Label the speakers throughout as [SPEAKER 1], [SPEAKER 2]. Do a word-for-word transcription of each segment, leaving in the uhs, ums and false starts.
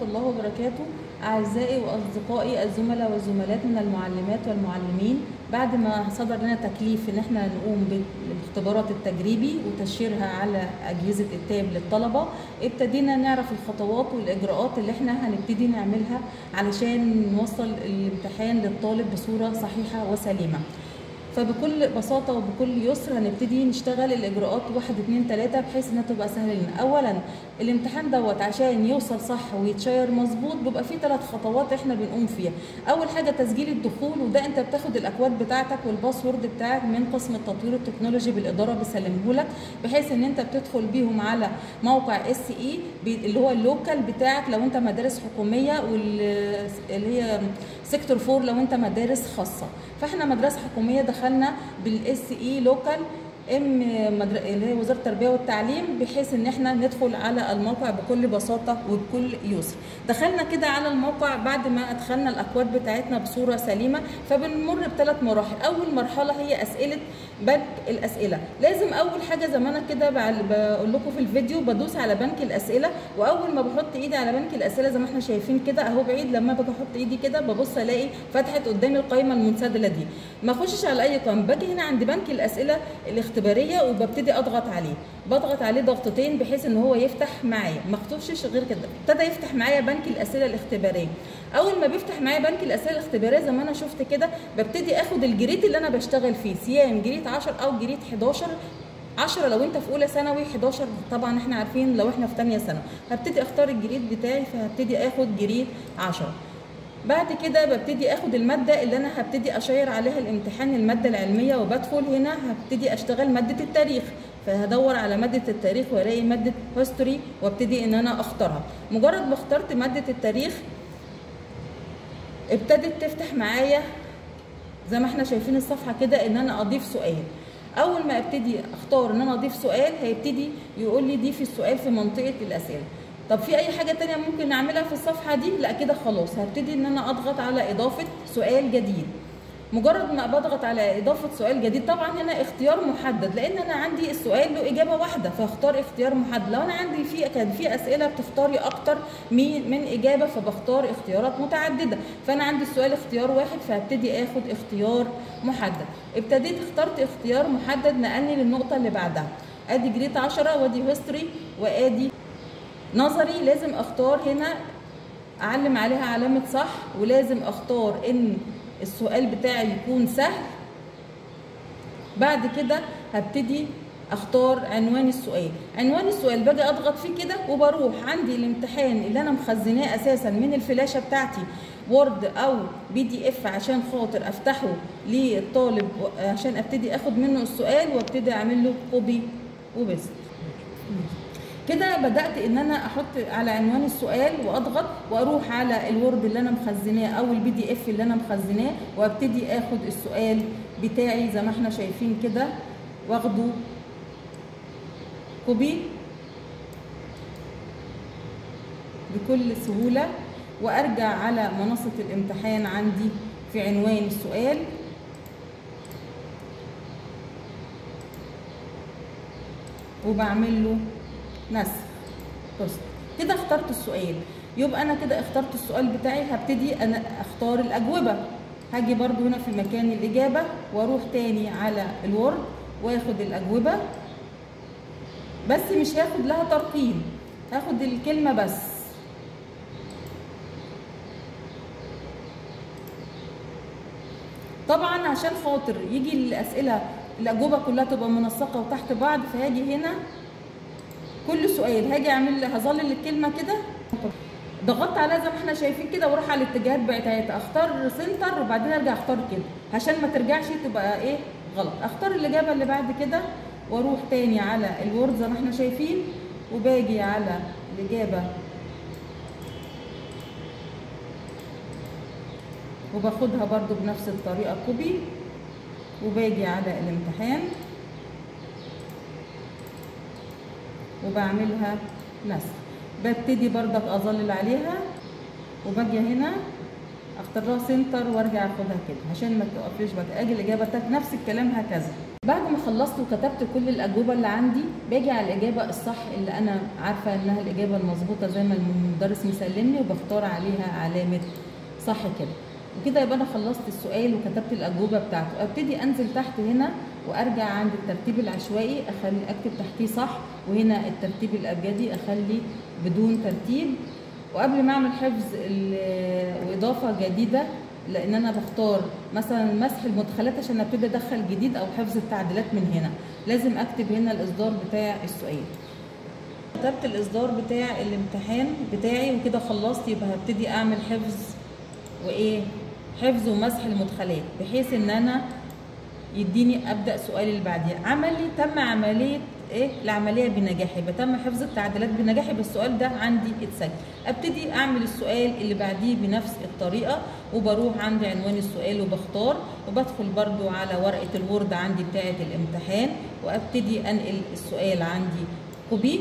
[SPEAKER 1] الله وبركاته. أعزائي وأصدقائي الزملاء والزملات من المعلمات والمعلمين، بعد ما صدر لنا تكليف إن احنا نقوم بالاختبارات التجريبي وتشيرها على أجهزة التاب للطلبة، ابتدينا نعرف الخطوات والإجراءات اللي احنا هنبتدي نعملها علشان نوصل الامتحان للطالب بصورة صحيحة وسليمة. فبكل بساطة وبكل يسر هنبتدي نشتغل الإجراءات واحد اتنين تلاتة بحيث إنها تبقى سهلة لنا. أولا الامتحان دوت عشان يوصل صح ويتشير مظبوط بيبقى فيه ثلاث خطوات احنا بنقوم فيها. أول حاجة تسجيل الدخول، وده أنت بتاخد الأكواد بتاعتك والباسورد بتاعك من قسم التطوير التكنولوجي بالإدارة بيسلمهولك، بحيث إن أنت بتدخل بيهم على موقع اس اي اللي هو اللوكال بتاعك لو أنت مدارس حكومية، واللي هي سيكتور فور لو أنت مدارس خاصة. فاحنا مدرسة حكومية دخلنا بالاس اي لوكال ام اللي هي وزاره التربيه والتعليم، بحيث ان احنا ندخل على الموقع بكل بساطه وبكل يسر. دخلنا كده على الموقع بعد ما ادخلنا الاكواد بتاعتنا بصوره سليمه، فبنمر بثلاث مراحل. اول مرحله هي اسئله بنك الاسئله. لازم اول حاجه زي ما انا كده بقول لكم في الفيديو بدوس على بنك الاسئله، واول ما بحط ايدي على بنك الاسئله زي ما احنا شايفين كده اهو بعيد، لما باجي احط ايدي كده ببص الاقي فتحت قدامي القائمه المنسدله دي. ما اخشش على اي قائمه، باجي هنا عند بنك الاسئله الاختباريه وببتدي اضغط عليه، بضغط عليه ضغطتين بحيث ان هو يفتح معايا، ما اخطفش غير كده. ابتدى يفتح معايا بنك الاسئله الاختباريه. اول ما بيفتح معايا بنك الاسئله الاختباريه زي ما انا شفت كده ببتدي اخد الجريد اللي انا بشتغل فيه، سيام جريد عشرة او جريد حداشر. عشرة لو انت في اولى ثانوي، حداشر طبعا احنا عارفين لو احنا في ثانيه ثانوي. هبتدي اختار الجريد بتاعي، فهبتدي اخد جريد عشرة. بعد كده ببتدي اخد الماده اللي انا هبتدي اشير عليها الامتحان، الماده العلميه، وبدخل هنا هبتدي اشتغل ماده التاريخ. فهدور على ماده التاريخ والاقي ماده هيستوري وابتدي ان انا اختارها. مجرد ما اخترت ماده التاريخ ابتدت تفتح معايا زي ما احنا شايفين الصفحه كده ان انا اضيف سؤال. اول ما ابتدي اختار ان انا اضيف سؤال هيبتدي يقول لي ضيفي السؤال في منطقه الاسئله. طب في اي حاجه تانية ممكن نعملها في الصفحه دي؟ لا كده خلاص. هبتدي ان انا اضغط على اضافه سؤال جديد. مجرد ما بضغط على اضافه سؤال جديد، طبعا هنا اختيار محدد لان انا عندي السؤال له اجابه واحده، فاختار اختيار محدد. لو انا عندي في كان في اسئله بتختاري اكتر من اجابه فبختار اختيارات متعدده، فانا عندي السؤال اختيار واحد فهبتدي اخد اختيار محدد. ابتديت اخترت اختيار محدد، نقلني للنقطه اللي بعدها. ادي جريد عشرة وادي هيستوري وادي نظري. لازم اختار هنا اعلم عليها علامه صح، ولازم اختار ان السؤال بتاعي يكون سهل. بعد كده هبتدي اختار عنوان السؤال. عنوان السؤال باجي اضغط فيه كده وبروح عندي الامتحان اللي انا مخزناه اساسا من الفلاشه بتاعتي وورد او بي دي اف عشان خاطر افتحه للطالب عشان ابتدي اخد منه السؤال وابتدي اعمل له كوبي وبيست. كده بدات ان انا احط على عنوان السؤال واضغط واروح على الوورد اللي انا مخزناه او البي دي اف اللي انا مخزناه وابتدي اخد السؤال بتاعي زي ما احنا شايفين كده، واخده كوبي بكل سهوله، وارجع على منصه الامتحان عندي في عنوان السؤال وبعمل له نسخ بس. كده اخترت السؤال، يبقى انا كده اخترت السؤال بتاعي. هبتدي انا اختار الاجوبه. هاجي برضو هنا في مكان الاجابه واروح تاني على الوورد واخد الاجوبه، بس مش هاخد لها ترقيم، هاخد الكلمه بس. طبعا عشان خاطر يجي الاسئله الاجوبه كلها تبقى منسقه وتحت بعض، فهاجي هنا كل سؤال هاجي اعمل هظلل الكلمه كده، ضغطت عليها زي ما احنا شايفين كده واروح على الاتجاهات بتاعتها، اختار سنتر وبعدين ارجع اختار كده عشان ما ترجعش تبقى ايه غلط. اختار الاجابه اللي بعد كده واروح تاني على الوورد زي ما احنا شايفين وباجي على الاجابه وباخدها برضو بنفس الطريقه كوبي وباجي على الامتحان وبعملها نسخ. ببتدي بردك اظلل عليها وباجي هنا اختار لها سنتر وارجع اخدها كده عشان ما توقفليش بقى. اجي الاجابه بتاعت نفس الكلام هكذا. بعد ما خلصت وكتبت كل الاجوبه اللي عندي باجي على الاجابه الصح اللي انا عارفه انها الاجابه المظبوطه زي ما المدرس مسلمني وبختار عليها علامة صح كده. وكده يبقى انا خلصت السؤال وكتبت الاجوبه بتاعته. ابتدي انزل تحت هنا وارجع عند الترتيب العشوائي اخلي اكتب تحتيه صح، وهنا الترتيب الابجدي اخلي بدون ترتيب. وقبل ما اعمل حفظ واضافه جديده، لان انا بختار مثلا مسح المدخلات عشان ابتدي ادخل جديد او حفظ التعديلات من هنا، لازم اكتب هنا الاصدار بتاع السؤال. كتبت الاصدار بتاع الامتحان بتاعي وكده خلصت. يبقى هبتدي اعمل حفظ وايه حفظ ومسح المدخلات بحيث ان انا يديني ابدا سؤال اللي بعديه. عملي تم عمليه ايه العمليه بنجاح، يبقى تم حفظ التعديلات بنجاح، يبقى السؤال ده عندي اتسجل. ابتدي اعمل السؤال اللي بعديه بنفس الطريقه، وبروح عند عنوان السؤال وبختار، وبدخل برضو على ورقه الوورد عندي بتاعه الامتحان، وابتدي انقل السؤال عندي كوبي.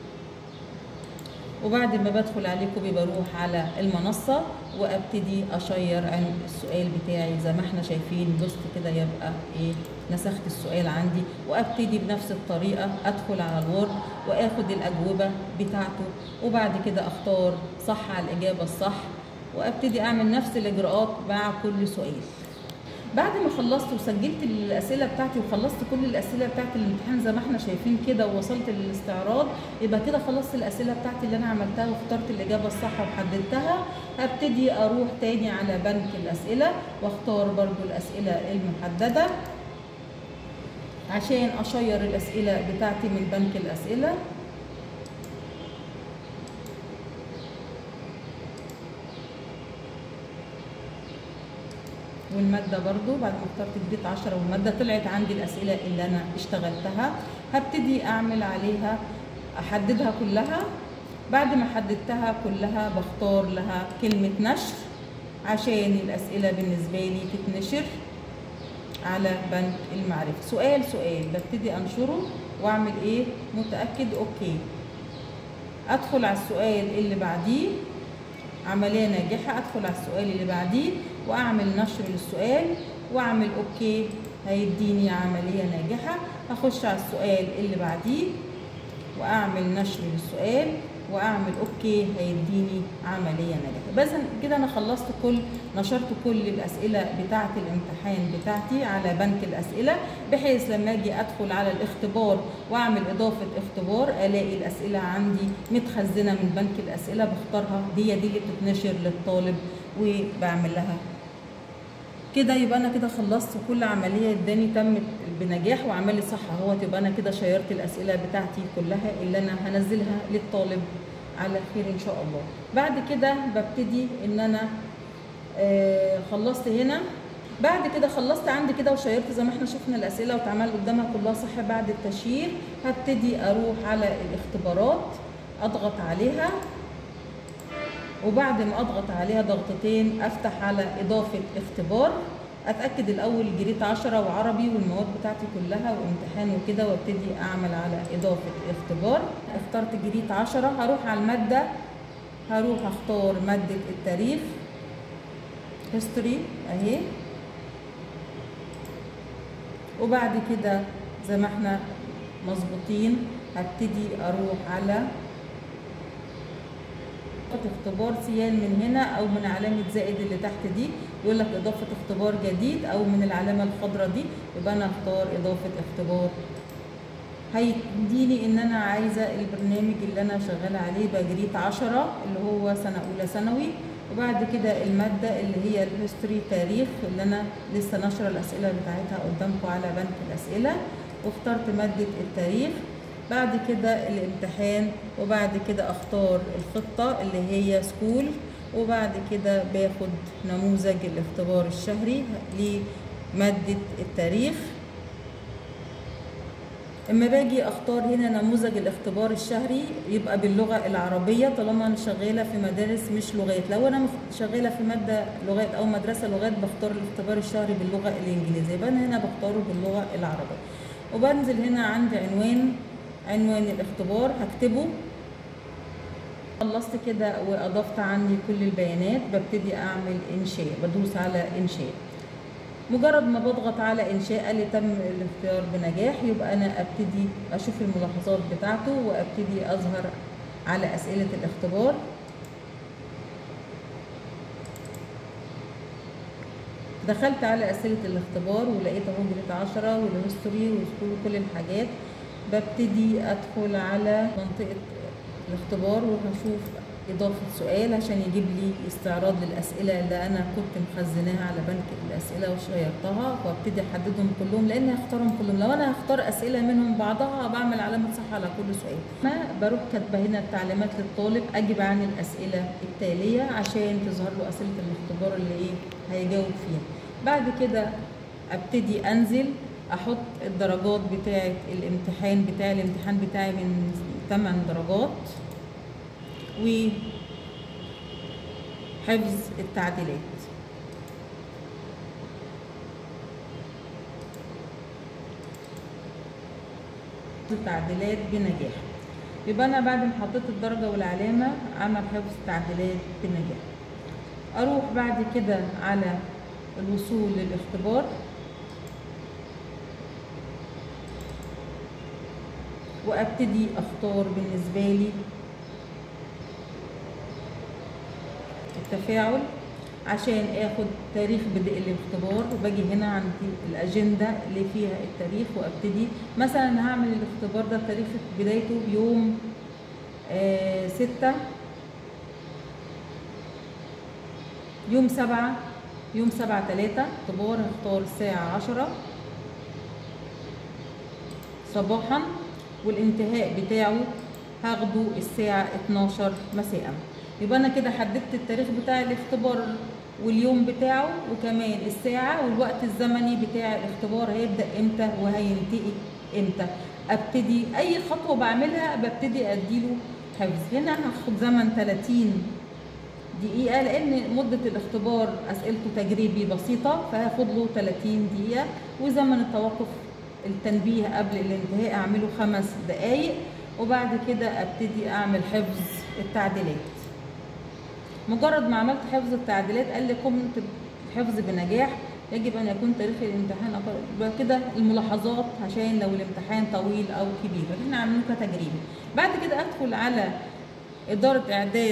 [SPEAKER 1] وبعد ما بدخل عليه كوبي بروح على المنصة وابتدي اشير عن السؤال بتاعي زي ما احنا شايفين بوست كده، يبقى ايه نسخت السؤال عندي. وابتدي بنفس الطريقة ادخل على الوورد واخد الاجوبة بتاعته، وبعد كده اختار صح على الاجابة الصح، وابتدي اعمل نفس الاجراءات مع كل سؤال. بعد ما خلصت وسجلت الاسئله بتاعتي وخلصت كل الاسئله بتاعت الامتحان زي ما احنا شايفين كده ووصلت للاستعراض، يبقى كده خلصت الاسئله بتاعتي اللي انا عملتها واخترت الاجابه الصح وحددتها. هبتدي اروح تاني على بنك الاسئله واختار برضو الاسئله المحدده عشان اشير الاسئله بتاعتي من بنك الاسئله. والماده برضو بعد ما اخترت جريد عشرة والماده طلعت عندي الاسئله اللي انا اشتغلتها، هبتدي اعمل عليها احددها كلها. بعد ما حددتها كلها بختار لها كلمه نشر عشان الاسئله بالنسبه لي تتنشر على بنك المعرفه. سؤال سؤال ببتدي انشره واعمل ايه متاكد اوكي. ادخل على السؤال اللي بعديه عمليه ناجحه، ادخل على السؤال اللي بعديه واعمل نشر للسؤال واعمل اوكي هيديني عمليه ناجحه. اخش على السؤال اللي بعديه واعمل نشر للسؤال واعمل اوكي هيديني عمليه ناجحه. بس كده انا خلصت كل نشرت كل الاسئله بتاعه الامتحان بتاعتي على بنك الاسئله، بحيث لما اجي ادخل على الاختبار واعمل اضافه اختبار الاقي الاسئله عندي متخزنه من بنك الاسئله، بختارها دي دي اللي بتتنشر للطالب وبعمل لها كده. يبقى انا كده خلصت كل عمليه اداني تمت بنجاح وعملي صح اهوت. يبقى انا كده شيرت الاسئله بتاعتي كلها اللي انا هنزلها للطالب على خير ان شاء الله. بعد كده ببتدي ان انا آه خلصت هنا. بعد كده خلصت عندي كده وشيرت زي ما احنا شفنا الاسئله واتعمل قدامها كلها صح. بعد التشيير هبتدي اروح على الاختبارات اضغط عليها، وبعد ما اضغط عليها ضغطتين افتح على اضافه اختبار. اتاكد الاول جريد عشرة وعربي والمواد بتاعتي كلها وامتحان وكده، وابتدي اعمل على اضافه اختبار. اخترت جريد عشرة، هروح على الماده، هروح اختار ماده التاريخ هيستوري اهي. وبعد كده زي ما احنا مظبوطين هبتدي اروح على اختبار سيان من هنا او من علامه زائد اللي تحت دي، يقول لك اضافه اختبار جديد او من العلامه الخضراء دي، يبقى انا اختار اضافه اختبار. هيديني ان انا عايزه البرنامج اللي انا شغاله عليه يبقى جريد عشرة اللي هو سنه اولى ثانوي. وبعد كده الماده اللي هي الهيستوري تاريخ اللي انا لسه ناشره الاسئله بتاعتها قدامكم على بنك الاسئله، واخترت ماده التاريخ. بعد كده الامتحان، وبعد كده اختار الخطة اللي هي سكول، وبعد كده باخد نموذج الاختبار الشهري لمادة التاريخ. اما باجي اختار هنا نموذج الاختبار الشهري يبقى باللغة العربية طالما انا شغالة في مدارس مش لغات. لو انا شغالة في مادة لغات او مدرسة لغات بختار الاختبار الشهري باللغة الانجليزية، يبقى انا هنا بختاره باللغة العربية. وبنزل هنا عند عنوان عنوان الاختبار هكتبه. خلصت كده واضفت عندي كل البيانات، ببتدي اعمل انشاء، بدوس على انشاء. مجرد ما بضغط على انشاء قال لي تم الاختيار بنجاح، يبقى انا ابتدي اشوف الملاحظات بتاعته وابتدي اظهر على اسئله الاختبار. دخلت على اسئله الاختبار ولقيت اهو جريد عشرة والهيستوري وسكول وكل الحاجات. ببتدي ادخل على منطقه الاختبار وهشوف اضافه سؤال عشان يجيب لي استعراض للاسئله اللي انا كنت مخزناها على بنك الاسئله وشيرتها، وابتدي احددهم كلهم لان هختارهم كلهم. لو انا هختار اسئله منهم بعضها بعمل علامه صح على كل سؤال. ما بروح كاتبه هنا التعليمات للطالب اجب عن الاسئله التاليه عشان تظهر له اسئله الاختبار اللي ايه هيجاوب فيها. بعد كده ابتدي انزل احط الدرجات بتاعه الامتحان بتاعي. الامتحان بتاعي من ثمانية درجات، وحفظ التعديلات. التعديلات بنجاح. يبقى انا بعد ما حطيت الدرجه والعلامه عمل حفظ التعديلات بنجاح. اروح بعد كده على الوصول للاختبار، وابتدي اختار بالنسبه لي التفاعل عشان اخد تاريخ بدء الاختبار. وباجي هنا عندي الاجنده اللي فيها التاريخ وابتدي مثلا هعمل الاختبار ده تاريخ بدايته يوم آه ستة يوم سبعة يوم سبعة تلاتة اختبار. هختار الساعة عشرة صباحا، والانتهاء بتاعه هاخده الساعة اتناشر مساء. يبقى انا كده حددت التاريخ بتاع الاختبار واليوم بتاعه وكمان الساعة والوقت الزمني بتاع الاختبار هيبدأ امتى وهينتهي امتى. ابتدي اي خطوة بعملها ببتدي اديله حفظ. هنا هاخد زمن تلاتين دقيقة لان مدة الاختبار اسئلته تجريبي بسيطة، فهاخد له تلاتين دقيقة. وزمن التوقف التنبيه قبل الانتهاء اعمله خمس دقايق. وبعد كده ابتدي اعمل حفظ التعديلات. مجرد ما عملت حفظ التعديلات قال لي قمت بالحفظ بنجاح، يجب ان يكون تاريخ الامتحان اقل. كده الملاحظات عشان لو الامتحان طويل او كبير احنا عاملينه كتجريبي. بعد كده ادخل على اداره اعداد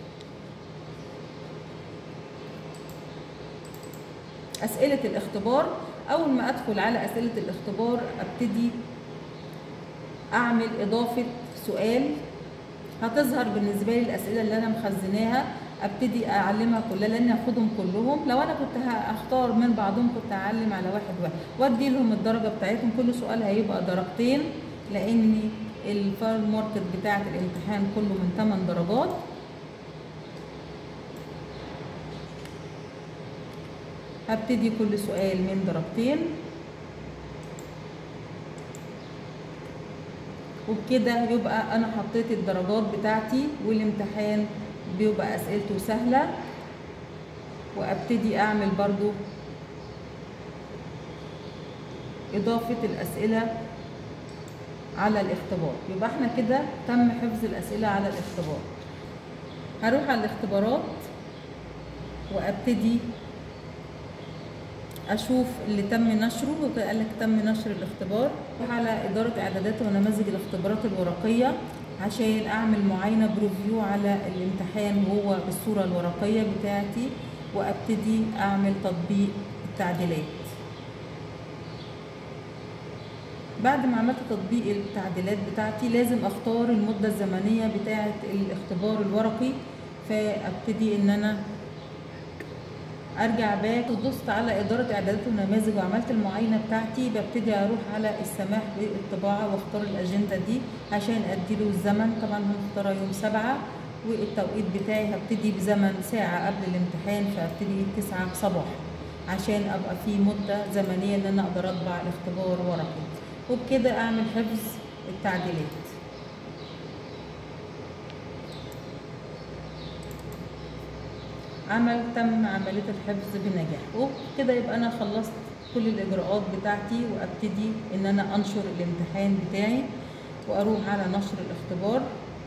[SPEAKER 1] اسئله الاختبار. اول ما ادخل على اسئله الاختبار ابتدي اعمل اضافه سؤال. هتظهر بالنسبه لي الاسئله اللي انا مخزناها، ابتدي اعلمها كلها لان هاخدهم كلهم. لو انا كنت هختار من بعضهم كنت هعلم على واحد واحد وادي لهم الدرجه بتاعتهم. كل سؤال هيبقى درجتين لان الفارم ماركت بتاعه الامتحان كله من ثمانية درجات. هبتدي كل سؤال من درجتين، وبكده يبقى انا حطيت الدرجات بتاعتي والامتحان بيبقى اسئلته سهله. وابتدي اعمل برضو اضافه الاسئله على الاختبار. يبقى احنا كده تم حفظ الاسئله على الاختبار. هروح على الاختبارات وابتدي اشوف اللي تم نشره. وقال لك تم نشر الاختبار. اروح على اداره اعدادات ونماذج الاختبارات الورقيه عشان اعمل معاينه بريفيو على الامتحان وهو بالصوره الورقيه بتاعتي، وابتدي اعمل تطبيق التعديلات. بعد ما عملت تطبيق التعديلات بتاعتي لازم اختار المده الزمنيه بتاعه الاختبار الورقي. فابتدي ان انا ارجع باك ودوست على اداره اعدادات ونماذج وعملت المعاينه بتاعتي. ببتدي اروح على السماح بالطباعه واختار الاجنده دي عشان اديله الزمن. طبعا هنختار يوم سبعة والتوقيت بتاعي هبتدي بزمن ساعه قبل الامتحان، فابتدي تسعة صباحا عشان ابقى في مده زمنيه ان انا اقدر اطبع الاختبار ورقي. وبكده اعمل حفظ التعديلات. عمل تم عمليه الحفظ بنجاح. وكده يبقى انا خلصت كل الاجراءات بتاعتي، وابتدي ان انا انشر الامتحان بتاعي واروح على نشر الاختبار،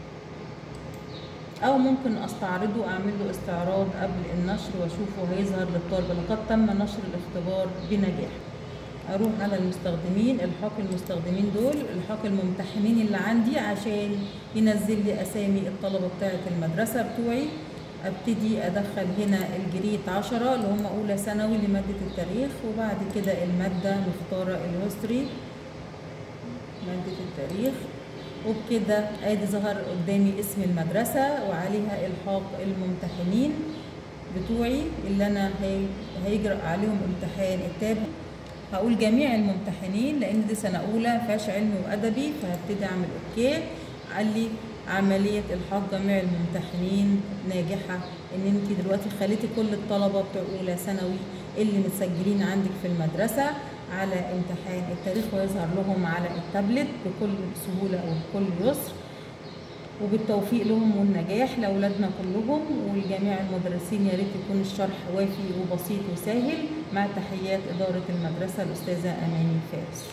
[SPEAKER 1] او ممكن استعرضه اعمل له استعراض قبل النشر واشوفه هيظهر للطالب لقد تم نشر الاختبار بنجاح. اروح على المستخدمين، الحاق المستخدمين دول الحاق الممتحنين اللي عندي عشان ينزل لي اسامي الطلبه بتاعه المدرسه بتوعي. ابتدي ادخل هنا الجريد عشرة اللي هم اولى ثانوي لمادة التاريخ، وبعد كده المادة مختارة الهيستوري مادة التاريخ. وبكده ادي ظهر قدامي اسم المدرسة وعليها الحاق الممتحنين بتوعي اللي انا هيجرأ عليهم امتحان التاب. هقول جميع الممتحنين لان دي سنة اولى مفيهاش علمي وادبي، فهبتدي اعمل اوكي. قال لي عملية الحاق جميع الممتحنين ناجحة، ان انت دلوقتي خليتي كل الطلبة بتوع اولى ثانوي اللي متسجلين عندك في المدرسة على امتحان التاريخ ويظهر لهم على التابلت بكل سهولة وبكل يسر. وبالتوفيق لهم والنجاح لاولادنا كلهم ولجميع المدرسين. يا ريت يكون الشرح وافي وبسيط وسهل. مع تحيات إدارة المدرسة الأستاذة أماني فارس.